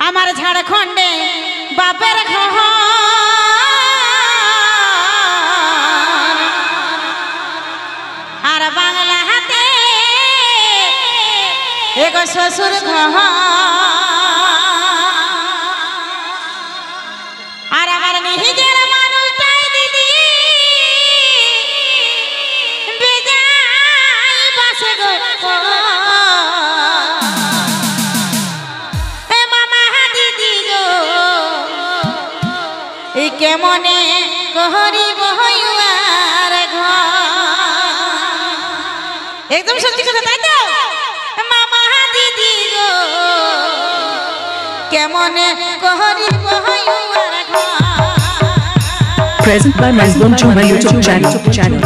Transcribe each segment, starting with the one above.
আমার ঝাড়খণ্ডে বাপের ঘর আর বাংলা হাতে এক শ্বশুর ঘর আর আমার নিজের মানুষটাই দিদি বেজায় বাসে গো কেমনে করিব হইয়ার ঘর একদম সত্যি কথা তাই তো মামা দিদি গো কেমনে করিব হইয়ার ঘর Present by Mazlum to my YouTube channel.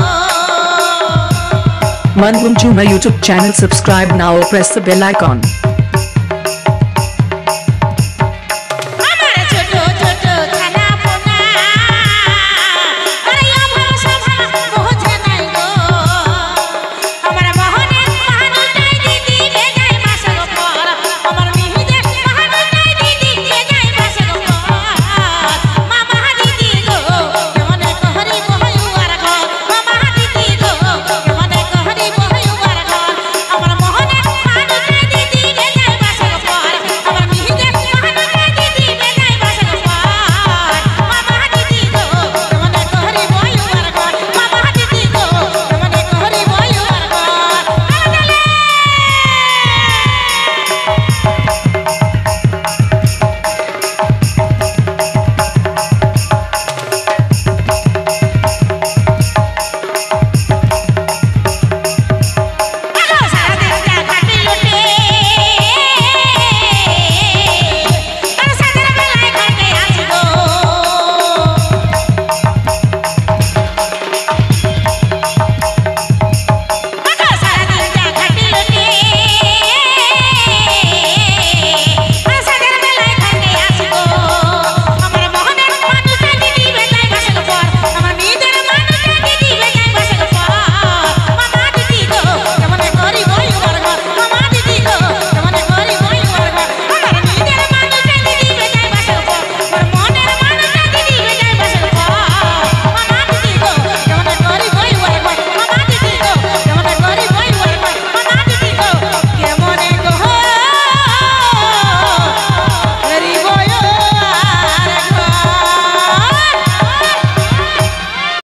Mazlum to my YouTube channel. Subscribe now or press the bell icon.